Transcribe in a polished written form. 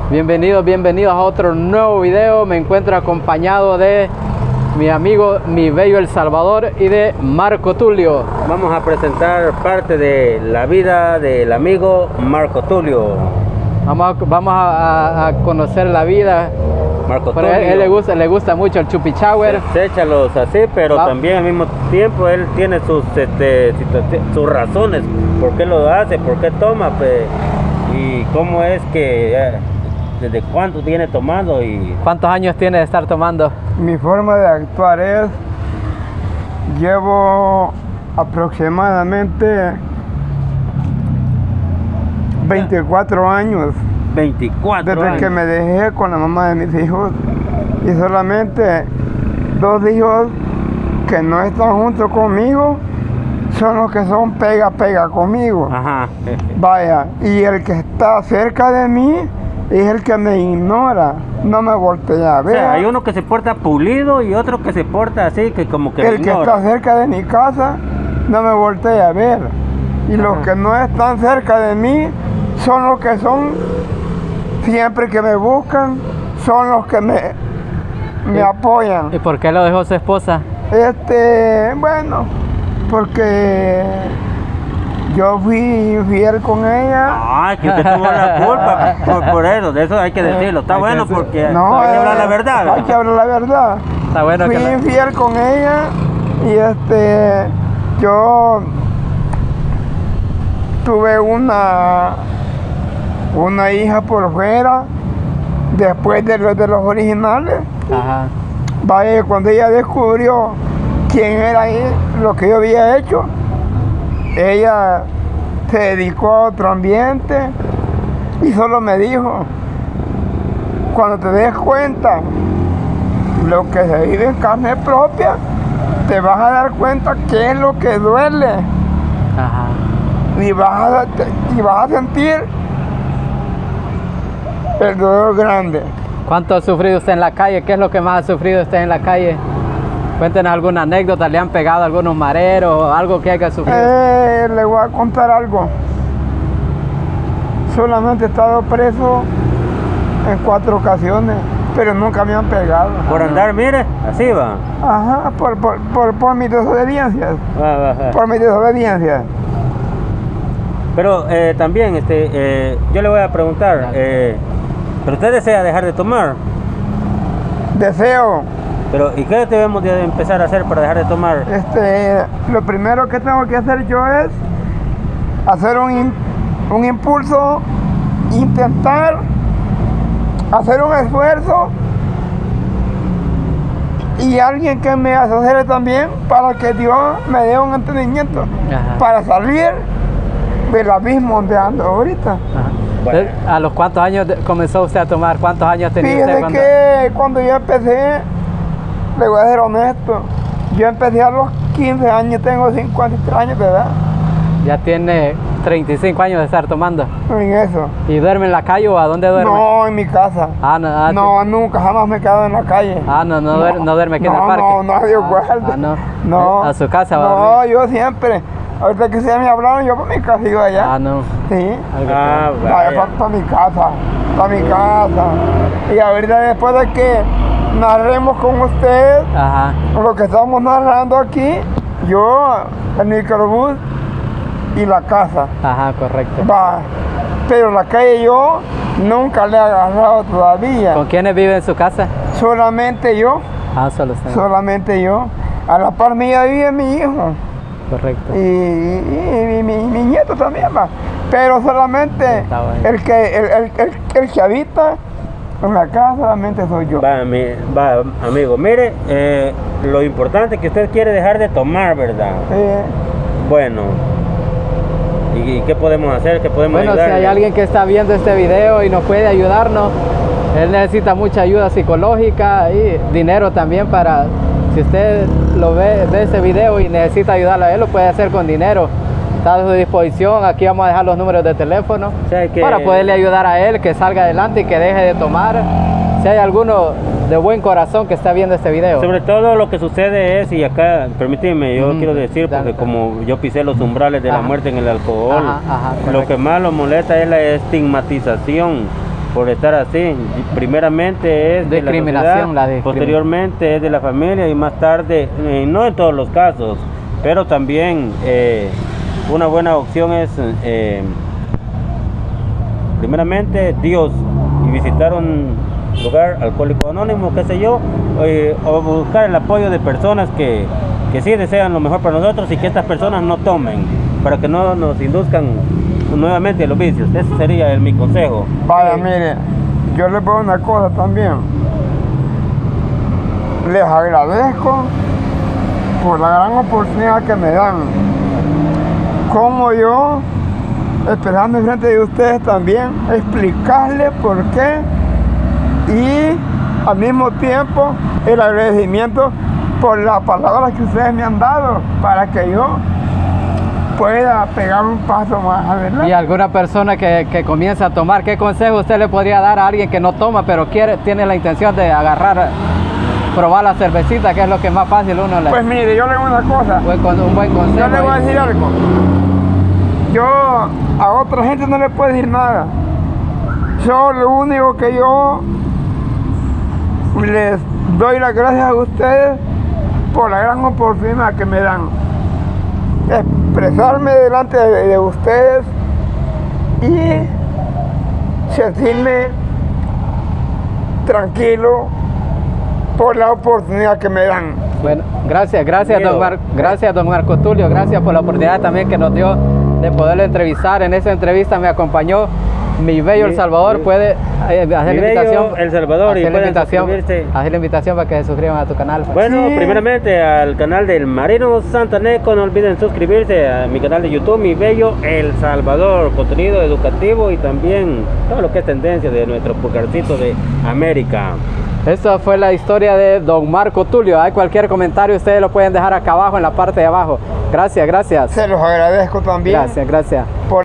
Bienvenidos, bienvenidos a otro nuevo video. Me encuentro acompañado de mi amigo, mi bello El Salvador, y de Marco Tulio. Vamos a presentar parte de la vida del amigo Marco Tulio. Vamos a conocer la vida. Marco Pero Tulio. él le gusta mucho el chupichauer. Se echa los así, pero también al mismo tiempo él tiene sus razones por qué lo hace, por qué toma, pues, y cómo es que desde cuánto viene tomando y ¿Cuántos años tiene de estar tomando? Mi forma de actuar es, llevo aproximadamente 24 años 24 desde años. que me dejé con la mamá de mis hijos, y solamente 2 hijos que no están juntos conmigo son los que son pega conmigo. Ajá. Vaya, y el que está cerca de mí es el que me ignora, no me voltea a O ver. sea, hay uno que se porta pulido y otro que se porta así, que como que El que ignora. está cerca de mi casa no me voltea a ver. Y los que no están cerca de mí son los que son, siempre que me buscan, son los que me apoyan. ¿Y por qué lo dejó su esposa? Bueno, porque yo fui infiel con ella. Ay, que usted tuvo la culpa por eso, de eso hay que decirlo. Está Hay que bueno decir- porque No, hay que hablar la verdad. hay que hablar la verdad. Está bueno Fui que infiel con ella y yo tuve una hija por fuera después de los originales. Ajá. Vaya, cuando ella descubrió quién era lo que yo había hecho, ella se dedicó a otro ambiente y solo me dijo: cuando te des cuenta lo que se vive en carne propia, te vas a dar cuenta qué es lo que duele, Ajá. y vas a sentir el dolor grande. ¿Cuánto ha sufrido usted en la calle? ¿Qué es lo que más ha sufrido usted en la calle? Cuéntenos alguna anécdota. ¿Le han pegado algunos mareros o algo que haya sufrido? Le voy a contar algo. Solamente he estado preso en 4 ocasiones, pero nunca me han pegado. Por andar, mire, así va. Ajá, por mis desobediencias. Va. Por mis desobediencias. Pero también, yo le voy a preguntar, ¿pero usted desea dejar de tomar? Deseo. Pero, ¿y qué debemos de empezar a hacer para dejar de tomar? Lo primero que tengo que hacer yo es hacer un impulso, intentar hacer un esfuerzo, y alguien que me asociere también para que Dios me dé un entendimiento. Ajá. Para salir del abismo donde ando ahorita. Ajá. Bueno. ¿A los cuántos años comenzó usted a tomar? ¿Cuántos años tenía usted Fíjese cuando...? que cuando yo empecé, le voy a ser honesto, yo empecé a los 15 años, tengo 53 años de edad Ya tiene 35 años de estar tomando. en eso. ¿Y duerme en la calle o a dónde duerme? No, en mi casa. No, nunca, jamás me he quedado en la calle. No duerme aquí en el parque. No, Dios guarde. No. ¿A su casa va a No, dormir? yo siempre. Ahorita que se me hablaron, yo para mi casa iba allá. No. Sí. Ah, Vaya, para mi casa. Para mi casa. Y ahorita después de que narremos con ustedes Ajá. lo que estamos narrando aquí, yo, el microbús y la casa. Ajá, correcto. Va. Pero la calle yo nunca le he agarrado todavía. ¿Con quiénes vive en su casa? Solamente yo. Solo usted. Solamente yo. A la par mía vive mi hijo. Correcto. Y mi nieto también va. Pero solamente Está bueno. el que habita en la casa solamente soy yo. Va, amigo, mire, lo importante es que usted quiere dejar de tomar, ¿verdad? Bueno, ¿y qué podemos hacer? ¿Qué podemos Bueno, si ayudarle? hay alguien que está viendo este video y nos puede ayudarnos, él necesita mucha ayuda psicológica y dinero también para... Si usted lo ve este video y necesita ayudarlo a él, lo puede hacer con dinero. Está a su disposición. Aquí vamos a dejar los números de teléfono para poderle ayudar a él, que salga adelante y que deje de tomar. Si hay alguno de buen corazón que está viendo este video. Sobre todo lo que sucede es, y acá, permíteme, yo quiero decir, porque como yo pisé los umbrales de la muerte en el alcohol, lo que más lo molesta es la estigmatización por estar así. Primeramente es de la Discriminación, sociedad, posteriormente es de la familia y más tarde, no en todos los casos, pero también una buena opción es primeramente Dios y visitar un lugar alcohólico anónimo, qué sé yo, o buscar el apoyo de personas que sí desean lo mejor para nosotros y que estas personas no tomen, para que no nos induzcan nuevamente a los vicios. Ese sería mi consejo. Vaya, mire, yo les pongo una cosa también. Les agradezco por la gran oportunidad que me dan. Como yo, esperando enfrente de ustedes también, explicarles por qué y al mismo tiempo el agradecimiento por las palabras que ustedes me han dado para que yo pueda pegar un paso más adelante. Y alguna persona que comienza a tomar, ¿qué consejo usted le podría dar a alguien que no toma pero tiene la intención de probar la cervecita, que es lo que es más fácil uno le... Pues mire, yo le digo una cosa. Un buen consejo. Yo le voy a decir algo. Yo a otra gente no le puedo decir nada. Yo lo único que yo les doy las gracias a ustedes por la gran oportunidad que me dan. Expresarme delante de ustedes y sentirme tranquilo por la oportunidad que me dan. Bueno, gracias don Marco Tulio, gracias por la oportunidad también que nos dio de poderlo entrevistar. En esa entrevista me acompañó Mi Bello El Salvador. Puede hacer la invitación, El Salvador, hacer la invitación para que se suscriban a tu canal. Bueno, primeramente al canal del Marino Santaneco, no olviden suscribirse a mi canal de YouTube, Mi Bello El Salvador, contenido educativo y también todo lo que es tendencia de nuestro pulgarcito de América. Esta fue la historia de don Marco Tulio. Hay cualquier comentario, ustedes lo pueden dejar acá abajo en la parte de abajo. Gracias. Se los agradezco también. Gracias.